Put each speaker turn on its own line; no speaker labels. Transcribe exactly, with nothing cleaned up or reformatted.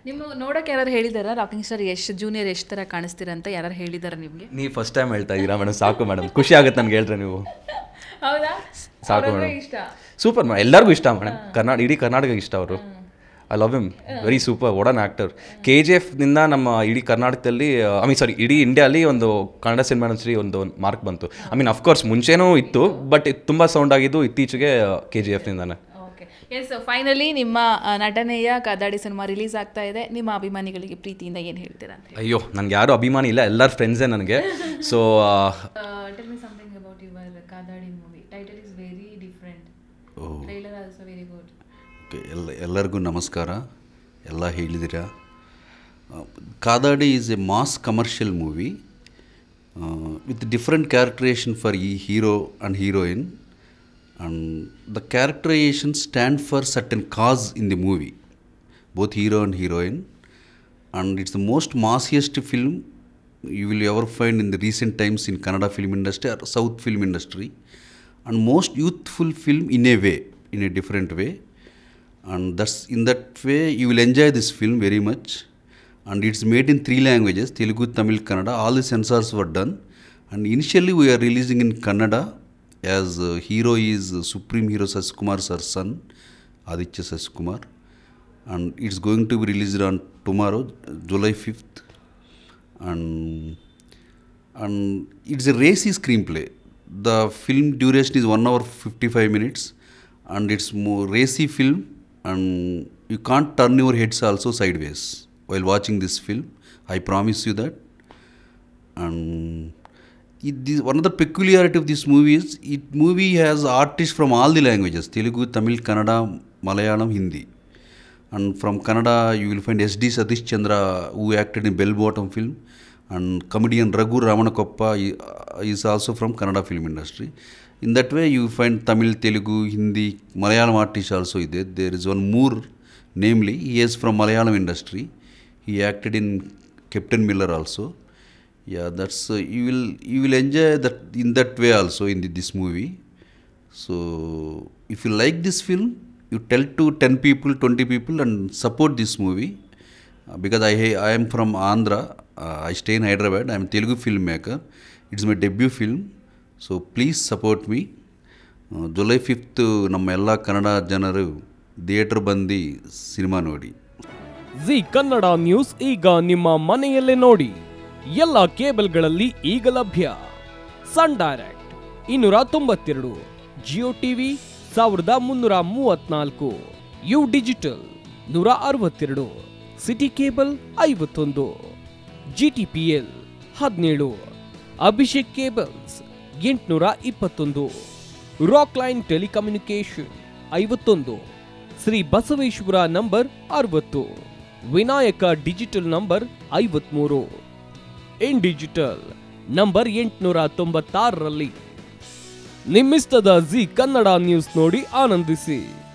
ನಿಮ್ಮ ನೋಡೋಕೆ ಯಾರು ಹೇಳಿದಾರಾ rocking star Yash junior Yash ಥರ ಕಾಣಿಸ್ತೀರಾ ಅಂತ ಯಾರು ಹೇಳಿದಾರ ನಿಮಗೆ?
ನೀವು ಫಸ್ಟ್ ಟೈಮ್ ಹೇಳ್ತಾ ಇದ್ದೀರಾ ಮೇಡಮ್, ಸಾಕು ಮೇಡಮ್, ಖುಷಿ ಆಗುತ್ತೆ ನನಗೆ ಹೇಳ್ರೆ ನೀವು.
ಹೌದಾ?
ಸಾಕು ಮೇಡಮ್,
ಇಷ್ಟ
ಸೂಪರ್ ಮೇಡಮ್, ಎಲ್ಲರಿಗೂ ಇಷ್ಟ ಮೇಡಮ್, ಕರ್ನಾಟಕ ಇಡೀ ಕರ್ನಾಟಕ ಇಷ್ಟ ಅವರು. I love him, very super, what an actor. K G ಎಫ್ನಿಂದ ನಮ್ಮ ಇಡೀ ಕರ್ನಾಟಕದಲ್ಲಿ ಐ ಮೀನ್ ಸಾರಿ ಇಡೀ ಇಂಡಿಯಾಲಿ ಒಂದು ಕನ್ನಡ ಸಿನಿಮಾ ಇಂಡಸ್ಟ್ರಿ ಒಂದು ಮಾರ್ಕ್ ಬಂತು. ಐ ಮೀನ್ ಅಫ್ಕೋರ್ಸ್ ಮುಂಚೆನೂ ಇತ್ತು, ಬಟ್ ತುಂಬ ಸೌಂಡ್ ಆಗಿದ್ದು ಇತ್ತೀಚೆಗೆ ಕೆ ಜಿ ಎಫ್ನಿಂದಾನೆ.
ಓಕೆ, ಎಸ್, ಫೈನಲಿ ನಿಮ್ಮ ನಟನೆಯ ಕಾದಾಡಿ ಸಿನಿಮಾ ರಿಲೀಸ್ ಆಗ್ತಾ ಇದೆ. ನಿಮ್ಮ ಅಭಿಮಾನಿಗಳಿಗೆ ಪ್ರೀತಿಯಿಂದ ಏನು ಹೇಳ್ತೀರಾ?
ಅಯ್ಯೋ, ನನಗೆ ಯಾರು ಅಭಿಮಾನಿ ಇಲ್ಲ, ಎಲ್ಲರ ಫ್ರೆಂಡ್ಸೇ ನನಗೆ. So
tell me something about your Kadaadi movie. Title is very different, trailer also very good.
ಎಲ್ಲ ಎಲ್ಲರಿಗೂ ನಮಸ್ಕಾರ. ಎಲ್ಲ ಹೇಳಿದಿರಾ. Kadaadi is a mass commercial movie with different characterisation for the hero and heroine, and the characterisation stand for certain cause in the movie, both hero and heroine, and it's the most massiest film you will ever find in the recent times in Kannada film industry or South film industry, and most youthful film in a way, in a different way, and that's in that way you will enjoy this film very much. And it's made in three languages, Telugu, Tamil, Kannada. All the censors were done, and initially we are releasing in Kannada, as uh, hero is uh, Supreme Hero Sasikumar sir's son, Aditya Sasikumar, and it's going to be released on tomorrow, July fifth. And and it's a racy screenplay. The film duration is one hour fifty-five minutes, and it's more racy film, and you can't turn your heads also sideways while watching this film. I promise you that. And it, this, one of the peculiarity of this movie is it movie has artists from all the languages: Telugu, Tamil, Kannada, Malayalam, Hindi. And from Kannada, you will find S D Satish Chandra, who acted in Bell Bottom film, and comedian Raghu Ramanakoppa is also from Kannada film industry. In that way, you find Tamil, Telugu, Hindi, Malayalam artists also there. There is one more, namely, he is from Malayalam industry. He acted in Captain Miller also. Yeah, that's uh, you will you will enjoy that in that way also in the, this movie. So, if you like this film, you tell to ten people, twenty people, and support this movie, uh, because I I am from Andhra, uh, I stay in Hyderabad, I am a Telugu filmmaker, it's my debut film, so please support me. uh, July fifth ನಮ್ಮ ಎಲ್ಲ ಕನ್ನಡ ಜನರು theatre ಬಂದು cinema ನೋಡಿ.
G Kannada news ಈಗ ನಿಮ್ಮ ಮನೆಯಲ್ಲೇ ನೋಡಿ, ಎಲ್ಲ ಕೇಬಲ್ಗಳಲ್ಲಿ ಈಗ ಲಭ್ಯ. ಸನ್ ಡೈರೆಕ್ಟ್ ಇನ್ನೂರ ತೊಂಬತ್ತೆರಡು, ಜಿಯೋ ಟಿವಿ ಸಾವಿರದ ಮುನ್ನೂರ ಮೂವತ್ನಾಲ್ಕು, ಯು ಡಿಜಿಟಲ್ ನೂರ ಅರವತ್ತೆರಡು, ಸಿಟಿ ಕೇಬಲ್ ಐವತ್ತೊಂದು, ಜಿ ಟಿ ಪಿ ಎಲ್ ಹದಿನೇಳು, ಅಭಿಷೇಕ್ ಕೇಬಲ್ಸ್ ಎಂಟುನೂರ ಇಪ್ಪತ್ತೊಂದು, ರಾಕ್ ಲೈನ್ ಟೆಲಿಕಮ್ಯುನಿಕೇಶನ್ ಐವತ್ತೊಂದು, ಶ್ರೀ ಬಸವೇಶ್ವರ ನಂಬರ್ ಅರವತ್ತು, ವಿನಾಯಕ ಡಿಜಿಟಲ್ ನಂಬರ್ ಐವತ್ಮೂರು, ಇನ್ ಡಿಜಿಟಲ್ ನಂಬರ್ ಎಂಟುನೂರ ತೊಂಬತ್ತಾರರಲ್ಲಿ. ನಿಮ್ಮಿಸ್ತದ ಜಿ ಕನ್ನಡ ನ್ಯೂಸ್ ನೋಡಿ ಆನಂದಿಸಿ.